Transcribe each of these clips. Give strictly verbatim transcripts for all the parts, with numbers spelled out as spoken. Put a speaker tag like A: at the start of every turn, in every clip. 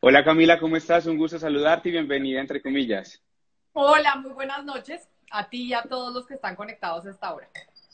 A: Hola Camila, ¿cómo estás? Un gusto saludarte y bienvenida entre comillas.
B: Hola, muy buenas noches a ti y a todos los que están conectados a esta hora.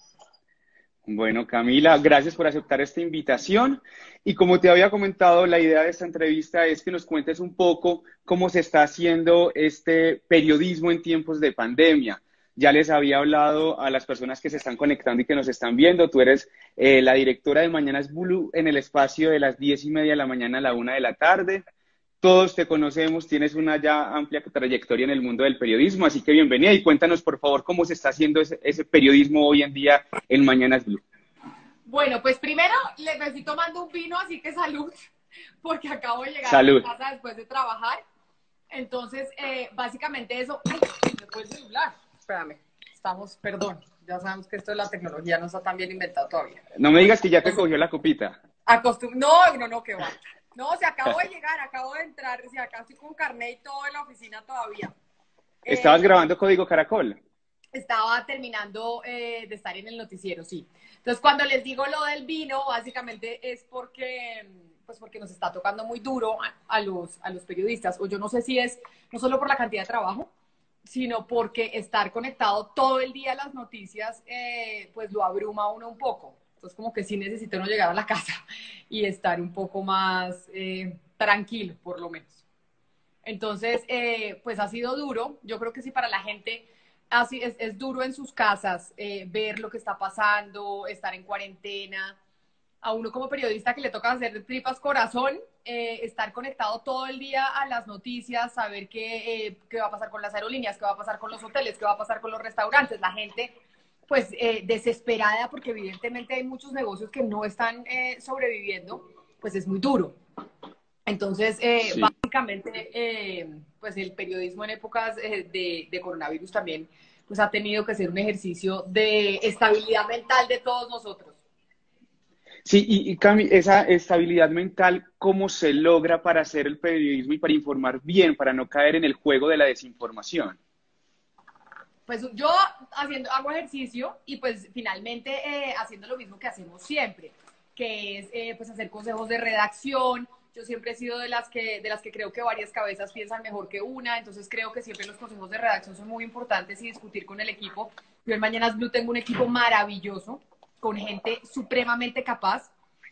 A: Bueno, Camila, gracias por aceptar esta invitación. Y como te había comentado, la idea de esta entrevista es que nos cuentes un poco cómo se está haciendo este periodismo en tiempos de pandemia. Ya les había hablado a las personas que se están conectando y que nos están viendo. Tú eres eh, la directora de Mañanas Blue en el espacio de las diez y media de la mañana a la una de la tarde. Todos te conocemos, tienes una ya amplia trayectoria en el mundo del periodismo, así que bienvenida y cuéntanos por favor cómo se está haciendo ese, ese periodismo hoy en día en Mañanas Blue.
B: Bueno, pues primero les estoy tomando un vino, así que salud, porque acabo de llegar a mi
A: Salud.
B: casa después de trabajar. Entonces, eh, básicamente eso... ¡Ay! ¿Me puedes celular? Espérame, estamos, perdón, ya sabemos que esto de la tecnología no está tan bien inventado todavía.
A: No me digas que ya te cogió la copita.
B: Acostum no, no, no, que va. No, se acabó de llegar, acabo de entrar, si acá estoy con carnet y todo en la oficina todavía.
A: Estabas
B: Eh,
A: grabando Código Caracol.
B: Estaba terminando eh, de estar en el noticiero, sí. Entonces, cuando les digo lo del vino, básicamente es porque, pues porque nos está tocando muy duro a, a los, a los periodistas. O yo no sé si es no solo por la cantidad de trabajo, sino porque estar conectado todo el día a las noticias, eh, pues lo abruma a uno un poco. Entonces, como que sí necesito no llegar a la casa y estar un poco más eh, tranquilo, por lo menos. Entonces, eh, pues ha sido duro. Yo creo que sí para la gente así es, es duro en sus casas eh, ver lo que está pasando, estar en cuarentena. A uno como periodista que le toca hacer de tripas corazón, eh, estar conectado todo el día a las noticias, saber qué, eh, qué va a pasar con las aerolíneas, qué va a pasar con los hoteles, qué va a pasar con los restaurantes. La gente pues eh, desesperada porque evidentemente hay muchos negocios que no están eh, sobreviviendo, pues es muy duro. Entonces, eh,
A: Sí.
B: básicamente, eh, pues el periodismo en épocas eh, de, de, coronavirus también pues ha tenido que ser un ejercicio de estabilidad mental de todos nosotros.
A: Sí, y, y Cami, esa estabilidad mental, ¿cómo se logra para hacer el periodismo y para informar bien, para no caer en el juego de la desinformación?
B: Pues yo haciendo, hago ejercicio y pues finalmente eh, haciendo lo mismo que hacemos siempre, que es eh, pues hacer consejos de redacción. Yo siempre he sido de las, que, de las que creo que varias cabezas piensan mejor que una, entonces creo que siempre los consejos de redacción son muy importantes y discutir con el equipo. Yo en Mañanas Blue tengo un equipo maravilloso, con gente supremamente capaz,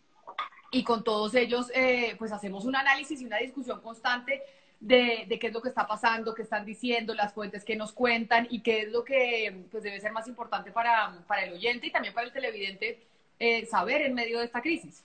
B: y con todos ellos eh, pues hacemos un análisis y una discusión constante de, de, qué es lo que está pasando, qué están diciendo, las fuentes que nos cuentan y qué es lo que pues, debe ser más importante para, para el oyente y también para el televidente eh, saber en medio de esta crisis.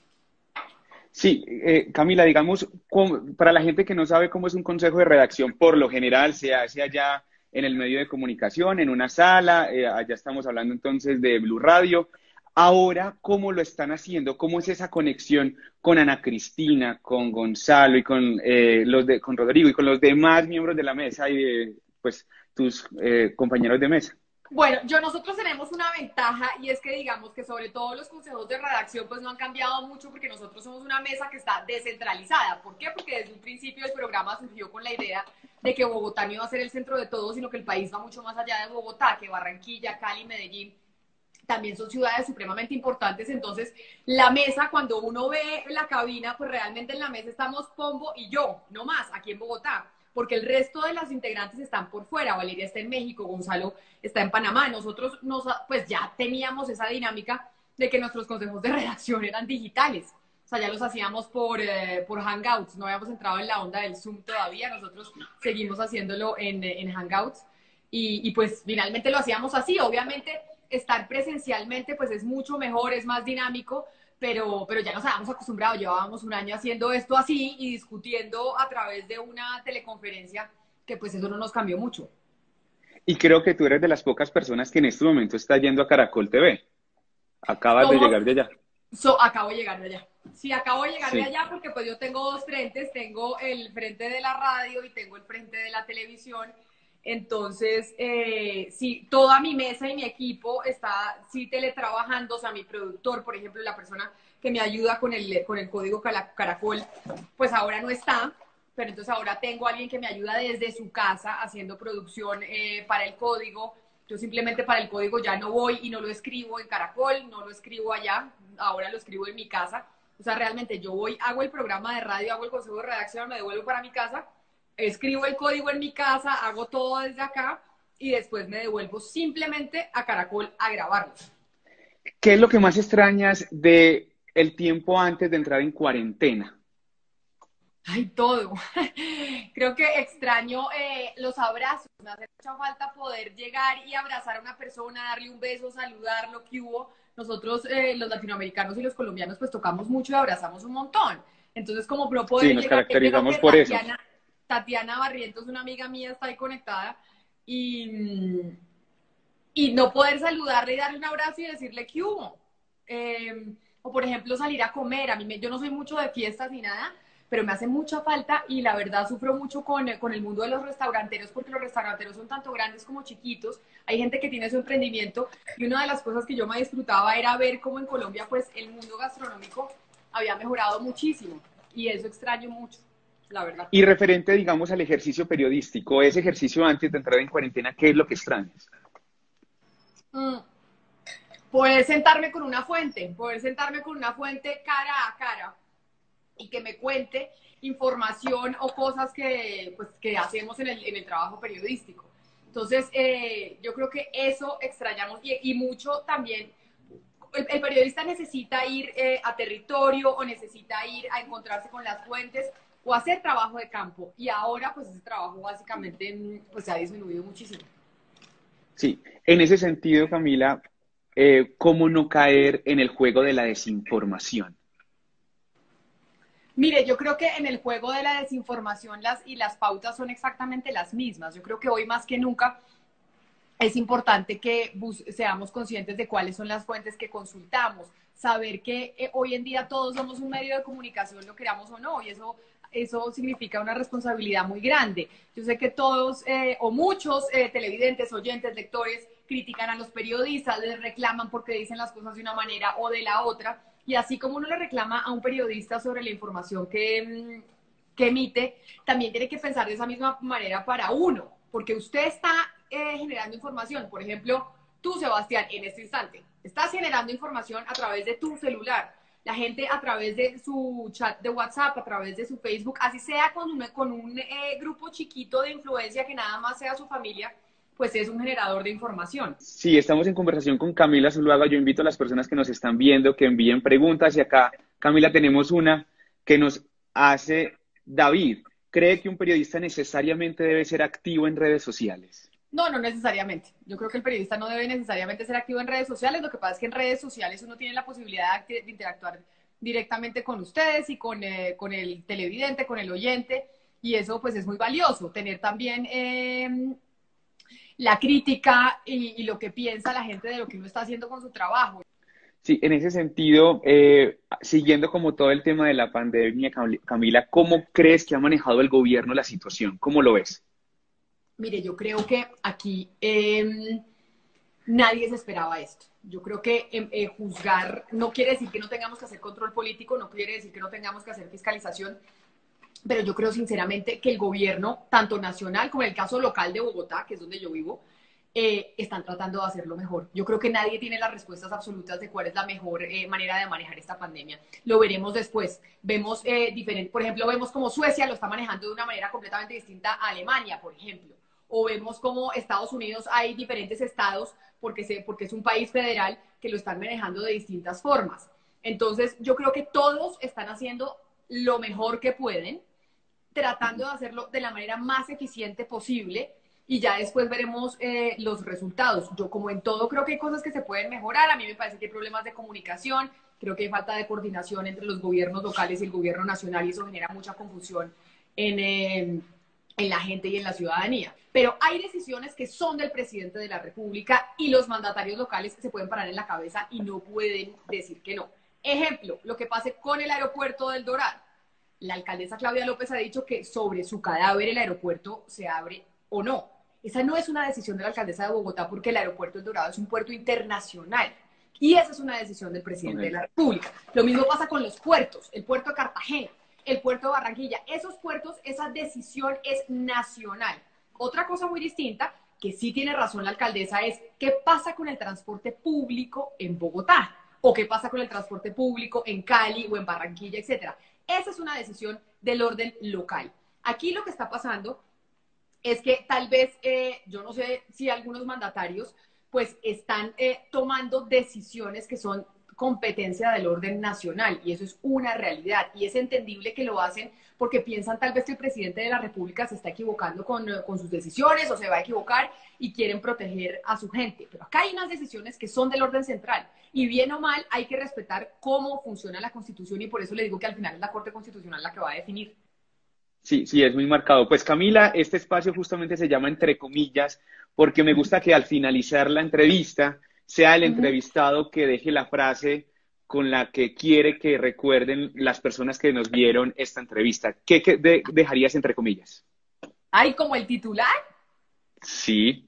A: Sí, eh, Camila, digamos, cómo- para la gente que no sabe cómo es un consejo de redacción, por lo general se hace allá en el medio de comunicación, en una sala, eh, allá estamos hablando entonces de Blue Radio. Ahora, ¿cómo lo están haciendo? ¿Cómo es esa conexión con Ana Cristina, con Gonzalo y con, eh, los de, con Rodrigo y con los demás miembros de la mesa y de pues, tus eh, compañeros de mesa?
B: Bueno, yo nosotros tenemos una ventaja y es que digamos que sobre todo los consejos de redacción pues no han cambiado mucho porque nosotros somos una mesa que está descentralizada. ¿Por qué? Porque desde un principio el programa surgió con la idea de que Bogotá no iba a ser el centro de todo, sino que el país va mucho más allá de Bogotá, que Barranquilla, Cali, Medellín también son ciudades supremamente importantes. Entonces, la mesa, cuando uno ve la cabina, pues realmente en la mesa estamos Pombo y yo, no más, aquí en Bogotá, porque el resto de las integrantes están por fuera. Valeria está en México, Gonzalo está en Panamá. Nosotros nos, pues ya teníamos esa dinámica de que nuestros consejos de redacción eran digitales. O sea, ya los hacíamos por, eh, por Hangouts, no habíamos entrado en la onda del Zoom todavía, nosotros seguimos haciéndolo en, en Hangouts y, y pues finalmente lo hacíamos así. Obviamente estar presencialmente pues es mucho mejor, es más dinámico, pero, pero ya nos habíamos acostumbrado, llevábamos un año haciendo esto así y discutiendo a través de una teleconferencia, que pues eso no nos cambió mucho.
A: Y creo que tú eres de las pocas personas que en este momento está yendo a Caracol T V. Acabas de
B: Somos,
A: llegar de allá.
B: so, acabo de llegar de allá. Sí, acabo de llegar de
A: Sí.
B: allá porque pues yo tengo dos frentes, tengo el frente de la radio y tengo el frente de la televisión. Entonces, eh, sí, toda mi mesa y mi equipo está sí teletrabajando, o sea, mi productor, por ejemplo, la persona que me ayuda con el, con el código Caracol, pues ahora no está, pero entonces ahora tengo a alguien que me ayuda desde su casa haciendo producción eh, para el código. Yo simplemente para el código ya no voy y no lo escribo en Caracol, no lo escribo allá, ahora lo escribo en mi casa. O sea, realmente yo voy, hago el programa de radio, hago el consejo de redacción, me devuelvo para mi casa, escribo el código en mi casa, hago todo desde acá y después me devuelvo simplemente a Caracol a grabarlo.
A: ¿Qué es lo que más extrañas de el tiempo antes de entrar en cuarentena?
B: Ay, todo. Creo que extraño eh, los abrazos. Me hace mucha falta poder llegar y abrazar a una persona, darle un beso, saludarlo, que hubo. Nosotros, eh, los latinoamericanos y los colombianos, pues tocamos mucho y abrazamos un montón. Entonces, como no
A: Sí,
B: poder
A: nos
B: llegar, creo
A: caracterizamos
B: que
A: por eso.
B: Tatiana, Tatiana Barrientos, una amiga mía, está ahí conectada y, mm, y no poder saludarle y darle un abrazo y decirle que hubo. Eh, o, por ejemplo, salir a comer. A mí me, yo no soy mucho de fiestas ni nada, pero me hace mucha falta y la verdad sufro mucho con, con el mundo de los restauranteros porque los restauranteros son tanto grandes como chiquitos, hay gente que tiene su emprendimiento y una de las cosas que yo me disfrutaba era ver cómo en Colombia pues el mundo gastronómico había mejorado muchísimo y eso extraño mucho, la verdad.
A: Y referente, digamos, al ejercicio periodístico, ese ejercicio antes de entrar en cuarentena, ¿qué es lo que extrañas?
B: Mm. Poder sentarme con una fuente, poder sentarme con una fuente cara a cara y que me cuente información o cosas que, pues, que hacemos en el, en el trabajo periodístico. Entonces, eh, yo creo que eso extrañamos y, y mucho también. El, el periodista necesita ir eh, a territorio o necesita ir a encontrarse con las fuentes o hacer trabajo de campo. Y ahora, pues, ese trabajo básicamente pues, se ha disminuido muchísimo.
A: Sí, en ese sentido, Camila, eh, ¿cómo no caer en el juego de la desinformación?
B: Mire, yo creo que en el juego de la desinformación las, y las pautas son exactamente las mismas. Yo creo que hoy más que nunca es importante que seamos conscientes de cuáles son las fuentes que consultamos, saber que eh, hoy en día todos somos un medio de comunicación, lo queramos o no, y eso, eso significa una responsabilidad muy grande. Yo sé que todos eh, o muchos eh, televidentes, oyentes, lectores critican a los periodistas, les reclaman porque dicen las cosas de una manera o de la otra, y así como uno le reclama a un periodista sobre la información que, que emite, también tiene que pensar de esa misma manera para uno, porque usted está eh, generando información. Por ejemplo, tú, Sebastián, en este instante, estás generando información a través de tu celular. La gente a través de su chat de WhatsApp, a través de su Facebook, así sea con un, con un eh, grupo chiquito de influencia que nada más sea su familia, pues es un generador de información.
A: Sí, estamos en conversación con Camila Zuluaga. Yo invito a las personas que nos están viendo que envíen preguntas y acá, Camila, tenemos una que nos hace David. ¿Cree que un periodista necesariamente debe ser activo en redes sociales?
B: No, no necesariamente. Yo creo que el periodista no debe necesariamente ser activo en redes sociales. Lo que pasa es que en redes sociales uno tiene la posibilidad de interactuar directamente con ustedes y con, eh, con el televidente, con el oyente, y eso pues es muy valioso. Tener también eh, la crítica y, y lo que piensa la gente de lo que uno está haciendo con su trabajo.
A: Sí, en ese sentido, eh, siguiendo como todo el tema de la pandemia, Camila, ¿cómo crees que ha manejado el gobierno la situación? ¿Cómo lo ves?
B: Mire, yo creo que aquí eh, nadie se esperaba esto. Yo creo que eh, eh, juzgar no quiere decir que no tengamos que hacer control político, no quiere decir que no tengamos que hacer fiscalización, pero yo creo sinceramente que el gobierno, tanto nacional como en el caso local de Bogotá, que es donde yo vivo, eh, están tratando de hacerlo mejor. Yo creo que nadie tiene las respuestas absolutas de cuál es la mejor eh, manera de manejar esta pandemia. Lo veremos después. Vemos eh, diferente, por ejemplo, vemos como Suecia lo está manejando de una manera completamente distinta a Alemania, por ejemplo. O vemos como Estados Unidos hay diferentes estados, porque, se, porque es un país federal, que lo están manejando de distintas formas. Entonces, yo creo que todos están haciendo lo mejor que pueden, tratando de hacerlo de la manera más eficiente posible y ya después veremos eh, los resultados. Yo, como en todo, creo que hay cosas que se pueden mejorar. A mí me parece que hay problemas de comunicación, creo que hay falta de coordinación entre los gobiernos locales y el gobierno nacional y eso genera mucha confusión en, eh, en la gente y en la ciudadanía. Pero hay decisiones que son del presidente de la República y los mandatarios locales se pueden parar en la cabeza y no pueden decir que no. Ejemplo, lo que pase con el aeropuerto del Dorado. La alcaldesa Claudia López ha dicho que sobre su cadáver el aeropuerto se abre o no. Esa no es una decisión de la alcaldesa de Bogotá porque el aeropuerto del Dorado es un puerto internacional. Y esa es una decisión del presidente okay. de la República. Lo mismo pasa con los puertos, el puerto de Cartagena, el puerto de Barranquilla. Esos puertos, esa decisión es nacional. Otra cosa muy distinta, que sí tiene razón la alcaldesa, es qué pasa con el transporte público en Bogotá o qué pasa con el transporte público en Cali o en Barranquilla, etcétera. Esa es una decisión del orden local. Aquí lo que está pasando es que tal vez, eh, yo no sé si algunos mandatarios pues están eh, tomando decisiones que son competencia del orden nacional, y eso es una realidad, y es entendible que lo hacen porque piensan tal vez que el presidente de la República se está equivocando con, con sus decisiones o se va a equivocar y quieren proteger a su gente. Pero acá hay unas decisiones que son del orden central, y bien o mal hay que respetar cómo funciona la Constitución, y por eso le digo que al final es la Corte Constitucional la que va a definir.
A: Sí, sí, es muy marcado. Pues Camila, este espacio justamente se llama Entre Comillas, porque me gusta que al finalizar la entrevista sea el
B: Uh-huh.
A: entrevistado que deje la frase con la que quiere que recuerden las personas que nos vieron esta entrevista. ¿Qué, qué de- dejarías entre comillas?
B: Ay, como el titular.
A: Sí,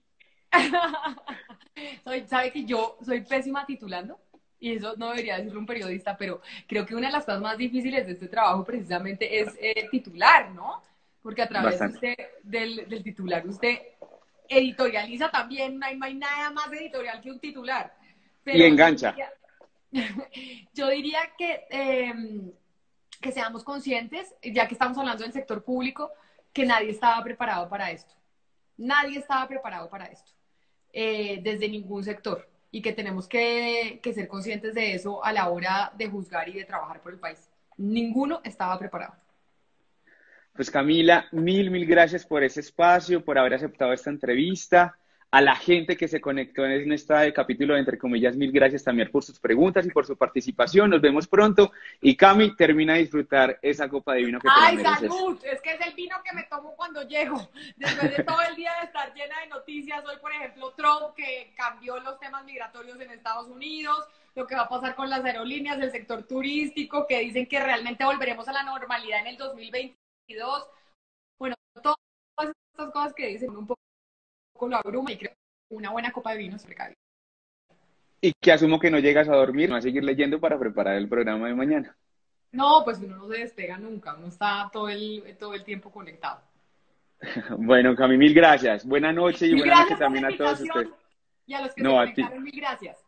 B: Soy, sabe que yo soy pésima titulando, y eso no debería decirlo un periodista, pero creo que una de las cosas más difíciles de este trabajo precisamente es eh, titular, ¿no? Porque a través de
A: bastante.
B: usted, del, del titular, usted editorializa también, no hay, no hay nada más editorial que un titular.
A: Y
B: Pero yo
A: engancha.
B: diría, yo diría que, eh, que seamos conscientes, ya que estamos hablando del sector público, que nadie estaba preparado para esto. Nadie estaba preparado para esto, eh, desde ningún sector, y que tenemos que, que ser conscientes de eso a la hora de juzgar y de trabajar por el país. Ninguno estaba preparado.
A: Pues Camila, mil, mil gracias por ese espacio, por haber aceptado esta entrevista. A la gente que se conectó en este capítulo de Entre Comillas, mil gracias también por sus preguntas y por su participación. Nos vemos pronto. Y Cami, termina de disfrutar esa copa de vino que te la
B: ¡Ay,
A: mereces.
B: salud! Es que es el vino que me tomo cuando llego. Después de todo el día de estar llena de noticias, hoy, por ejemplo, Trump, que cambió los temas migratorios en Estados Unidos, lo que va a pasar con las aerolíneas, el sector turístico, que dicen que realmente volveremos a la normalidad en el dos mil veintidós. Bueno, todas estas cosas que dicen un poco lo abruma, y creo que una buena copa de vino se recae.
A: Y que asumo que no llegas a dormir, no a seguir leyendo para preparar el programa de mañana.
B: No, pues uno no se despega nunca, uno está todo el, todo el tiempo conectado.
A: Bueno, Cami, mil gracias. Buena noche y
B: Mil
A: buena noche
B: gracias por la
A: también a todos ustedes.
B: invitación, y a los que se
A: No, a ti.
B: conectaron, mil gracias.